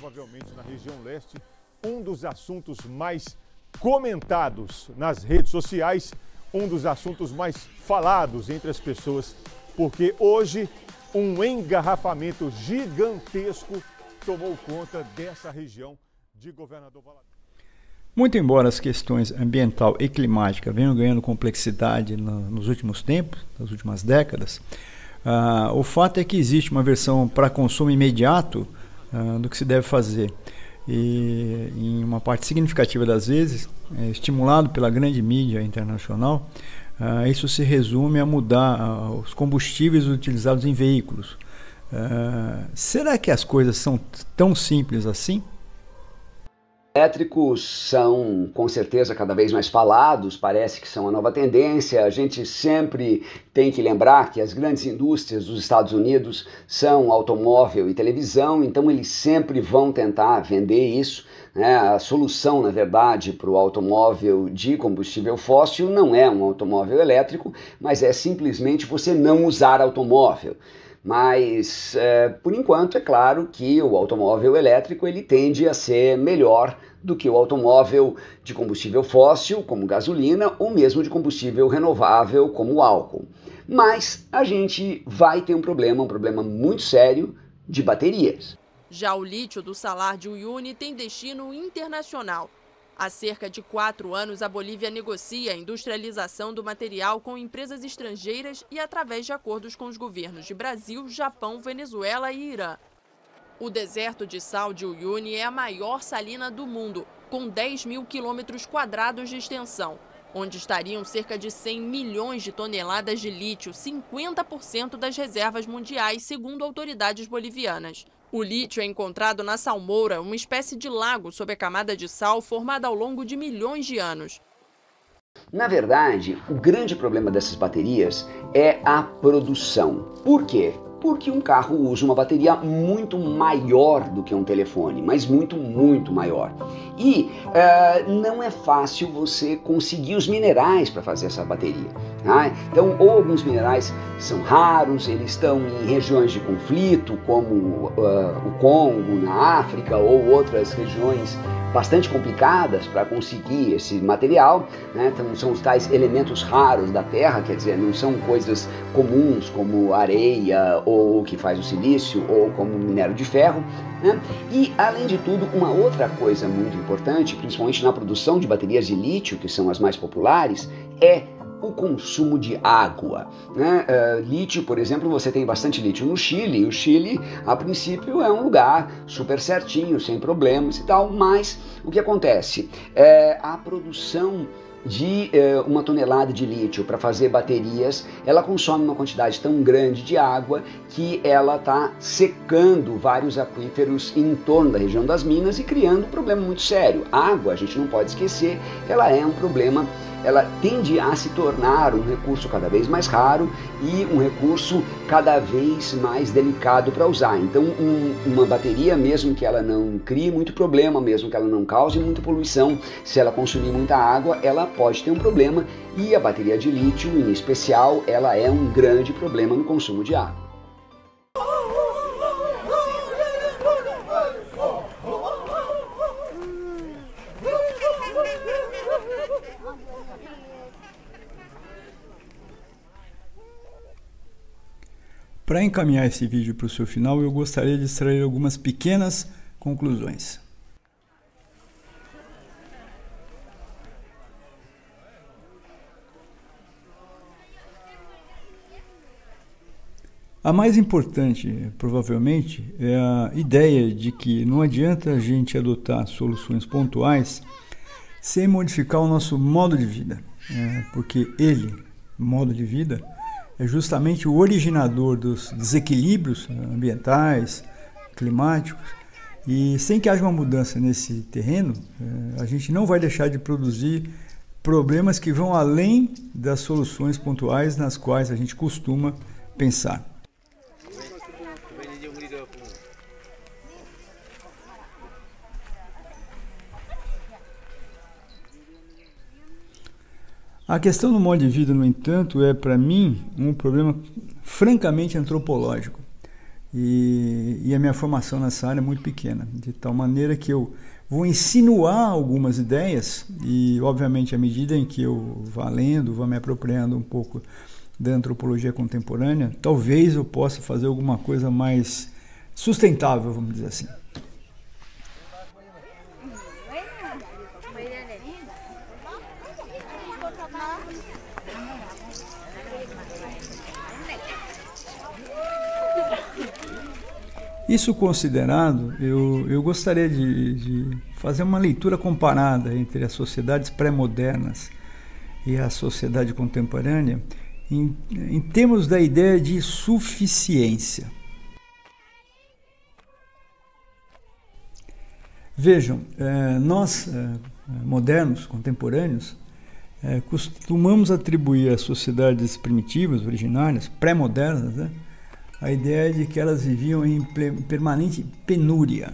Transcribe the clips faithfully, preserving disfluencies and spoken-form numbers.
provavelmente na região leste, um dos assuntos mais comentados nas redes sociais, um dos assuntos mais falados entre as pessoas, porque hoje um engarrafamento gigantesco tomou conta dessa região de Governador Valadares. Muito embora as questões ambiental e climática venham ganhando complexidade no, nos últimos tempos, nas últimas décadas, uh, o fato é que existe uma versão para consumo imediato uh, do que se deve fazer. E em uma parte significativa das vezes, é, estimulado pela grande mídia internacional, uh, isso se resume a mudar uh, os combustíveis utilizados em veículos. Uh, será que as coisas são tão simples assim? Elétricos são, com certeza, cada vez mais falados, parece que são a nova tendência. A gente sempre tem que lembrar que as grandes indústrias dos Estados Unidos são automóvel e televisão, então eles sempre vão tentar vender isso, né? A solução, na verdade, para o automóvel de combustível fóssil não é um automóvel elétrico, mas é simplesmente você não usar automóvel. Mas, é, por enquanto, é claro que o automóvel elétrico ele tende a ser melhor do que o automóvel de combustível fóssil, como gasolina, ou mesmo de combustível renovável, como álcool. Mas a gente vai ter um problema, um problema muito sério de baterias. Já o lítio do Salar de Uyuni tem destino internacional. Há cerca de quatro anos, a Bolívia negocia a industrialização do material com empresas estrangeiras e através de acordos com os governos de Brasil, Japão, Venezuela e Irã. O deserto de sal de Uyuni é a maior salina do mundo, com dez mil quilômetros quadrados de extensão, onde estariam cerca de cem milhões de toneladas de lítio, cinquenta por cento das reservas mundiais, segundo autoridades bolivianas. O lítio é encontrado na salmoura, uma espécie de lago sob a camada de sal formada ao longo de milhões de anos. Na verdade, o grande problema dessas baterias é a produção. Por quê? Porque um carro usa uma bateria muito maior do que um telefone, mas muito, muito maior. E uh, não é fácil você conseguir os minerais para fazer essa bateria. Tá? Então, ou alguns minerais são raros, eles estão em regiões de conflito, como uh, o Congo, na África, ou outras regiões bastante complicadas para conseguir esse material, né? Então são os tais elementos raros da Terra, quer dizer, não são coisas comuns como areia ou que faz o silício ou como minério de ferro, né? E além de tudo, uma outra coisa muito importante, principalmente na produção de baterias de lítio, que são as mais populares, é o consumo de água, né? Uh, lítio, por exemplo, você tem bastante lítio no Chile, e o Chile, a princípio, é um lugar super certinho, sem problemas e tal, mas o que acontece? É, a produção de eh, uma tonelada de lítio para fazer baterias, ela consome uma quantidade tão grande de água que ela está secando vários aquíferos em torno da região das minas e criando um problema muito sério. A água, a gente não pode esquecer, ela é um problema, ela tende a se tornar um recurso cada vez mais raro e um recurso cada vez mais delicado para usar. Então, um, uma bateria, mesmo que ela não crie muito problema, mesmo que ela não cause muita poluição, se ela consumir muita água, ela pode ter um problema, e a bateria de lítio, em especial, ela é um grande problema no consumo de água. Para encaminhar esse vídeo para o seu final, eu gostaria de extrair algumas pequenas conclusões. A mais importante, provavelmente, é a ideia de que não adianta a gente adotar soluções pontuais sem modificar o nosso modo de vida, é, porque ele, modo de vida, é justamente o originador dos desequilíbrios ambientais, climáticos, e sem que haja uma mudança nesse terreno, a gente não vai deixar de produzir problemas que vão além das soluções pontuais nas quais a gente costuma pensar. A questão do modo de vida, no entanto, é para mim um problema francamente antropológico. e, e a minha formação nessa área é muito pequena, de tal maneira que eu vou insinuar algumas ideias e, obviamente, à medida em que eu vá lendo, vá me apropriando um pouco da antropologia contemporânea, talvez eu possa fazer alguma coisa mais sustentável, vamos dizer assim. Isso considerado, eu, eu gostaria de, de fazer uma leitura comparada entre as sociedades pré-modernas e a sociedade contemporânea em, em termos da ideia de suficiência. Vejam, eh, nós, eh, modernos, contemporâneos, eh, costumamos atribuir às sociedades primitivas, originárias, pré-modernas, né, a ideia de que elas viviam em permanente penúria.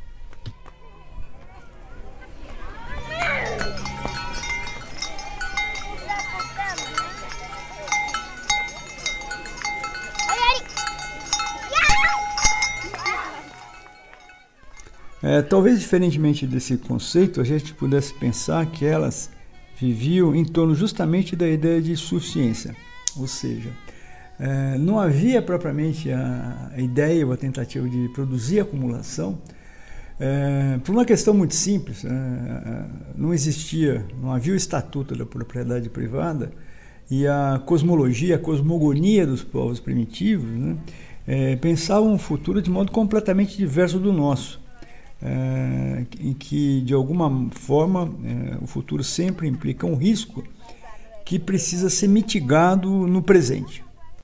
É, talvez, diferentemente desse conceito, a gente pudesse pensar que elas viviam em torno justamente da ideia de suficiência, ou seja, é, não havia propriamente a, a ideia ou a tentativa de produzir acumulação, é, por uma questão muito simples, é, não existia, não havia o estatuto da propriedade privada e a cosmologia, a cosmogonia dos povos primitivos, né, é, pensavam um futuro de modo completamente diverso do nosso. É, em que, de alguma forma, é, o futuro sempre implica um risco que precisa ser mitigado no presente.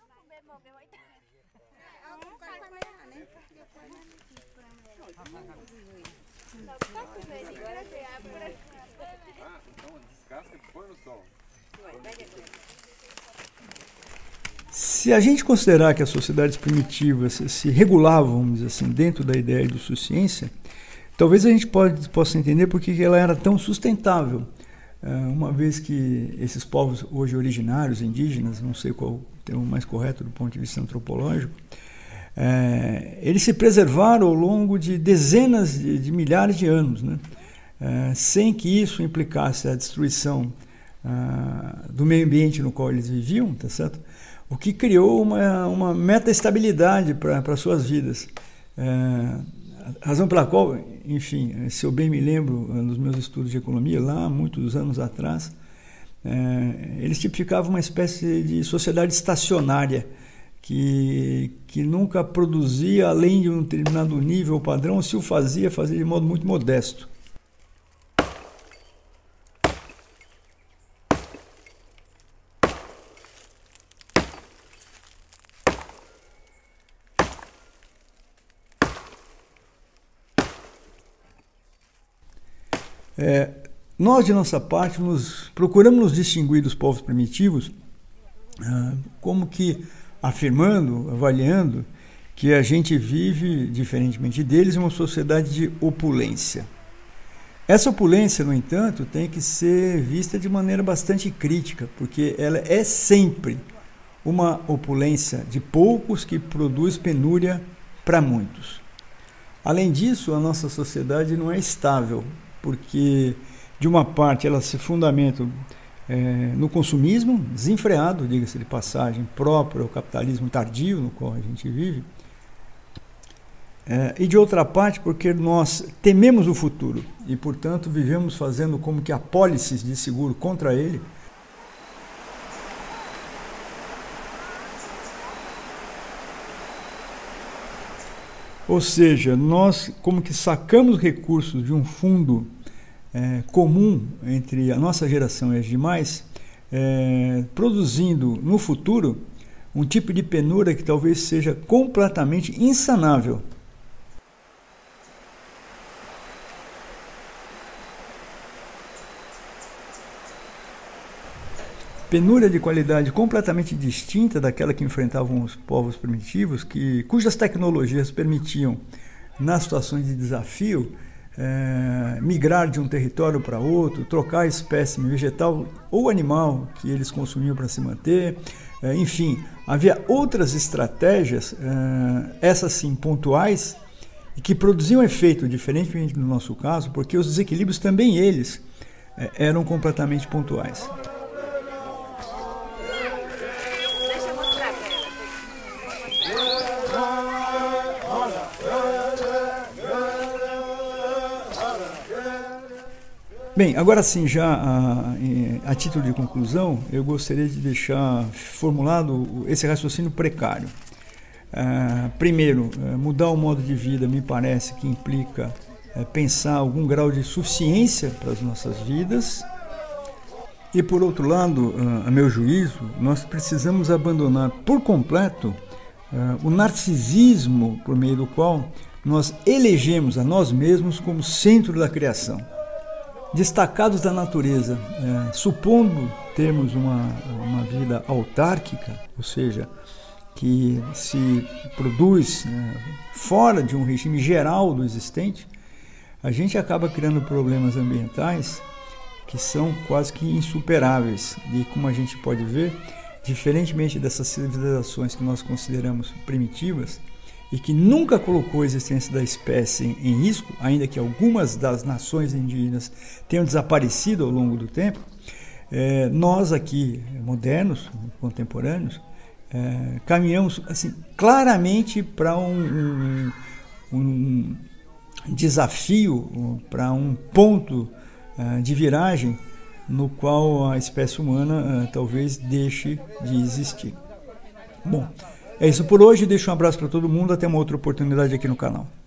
Se a gente considerar que as sociedades primitivas se regulavam, vamos dizer assim, dentro da ideia de suficiência, talvez a gente pode, possa entender por que ela era tão sustentável, uma vez que esses povos hoje originários, indígenas, não sei qual o termo mais correto do ponto de vista antropológico, é, eles se preservaram ao longo de dezenas de, de milhares de anos, né? É, sem que isso implicasse a destruição ah, do meio ambiente no qual eles viviam, tá certo? O que criou uma, uma meta-estabilidade para suas vidas. É, a razão pela qual, enfim, se eu bem me lembro nos meus estudos de economia, lá muitos anos atrás, é, eles tipificavam uma espécie de sociedade estacionária, que, que nunca produzia além de um determinado nível ou padrão, se o fazia, fazia de modo muito modesto. É, nós, de nossa parte, nos, procuramos nos distinguir dos povos primitivos, ah, como que afirmando, avaliando, que a gente vive, diferentemente deles, em uma sociedade de opulência. Essa opulência, no entanto, tem que ser vista de maneira bastante crítica, porque ela é sempre uma opulência de poucos que produz penúria para muitos. Além disso, a nossa sociedade não é estável, porque, de uma parte, ela se fundamenta é, no consumismo desenfreado, diga-se de passagem, próprio ao capitalismo tardio no qual a gente vive, é, e, de outra parte, porque nós tememos o futuro e, portanto, vivemos fazendo como que apólices de seguro contra ele. Ou seja, nós como que sacamos recursos de um fundo é, comum entre a nossa geração e as demais, é, produzindo no futuro um tipo de penúria que talvez seja completamente insanável. Penúria de qualidade completamente distinta daquela que enfrentavam os povos primitivos, que, cujas tecnologias permitiam, nas situações de desafio, é, migrar de um território para outro, trocar espécime vegetal ou animal que eles consumiam para se manter, é, enfim, havia outras estratégias, é, essas sim pontuais, e que produziam efeito diferentemente no nosso caso, porque os desequilíbrios também eles é, eram completamente pontuais. Bem, agora sim, já a, a título de conclusão, eu gostaria de deixar formulado esse raciocínio precário. Uh, primeiro, uh, mudar o modo de vida me parece que implica uh, pensar algum grau de suficiência para as nossas vidas. E por outro lado, uh, a meu juízo, nós precisamos abandonar por completo uh, o narcisismo por meio do qual nós elegemos a nós mesmos como centro da criação. Destacados da natureza, é, supondo termos uma, uma vida autárquica, ou seja, que se produz é, fora de um regime geral do existente, a gente acaba criando problemas ambientais que são quase que insuperáveis. E como a gente pode ver, diferentemente dessas civilizações que nós consideramos primitivas, e que nunca colocou a existência da espécie em risco, ainda que algumas das nações indígenas tenham desaparecido ao longo do tempo, é, nós aqui, modernos, contemporâneos, é, caminhamos assim, claramente para um, um, um desafio, para um ponto uh, de viragem no qual a espécie humana uh, talvez deixe de existir. Bom, é isso por hoje, deixo um abraço para todo mundo, até uma outra oportunidade aqui no canal.